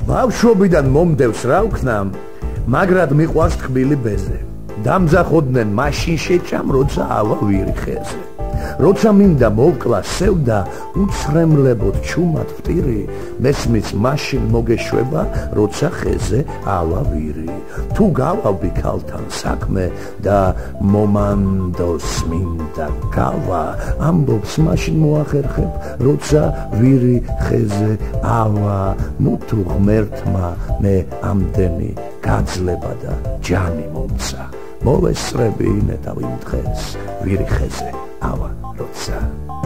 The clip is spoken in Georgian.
ბავშვობიდან მომდევს რა ვქნამ, მაგრად მიყვარს თბილი ბეზე. დამძახოდნენ მაშინ შეჭამ, როცა ავა ვირი ხეზე. როცა მინდა მოვკლა სევდა, უცრემლებოდ ჩუმად ვტირი, მესმის მაშინ მოგეშვება, როცა ხეზე ავა ვირი. თუ გავავდი ქალთან საქმე და მომანდოს მინდა გავა, ამბობს მაშინ მოახერხებ, როცა ვირი ხეზე ავა. ნუ თუ ღმერთმა მე ამდენი გაძლება და ჯანი მომცა, მოვესწრები ინეთავ იმ დღეს ვირი ხეზე ავა როცა.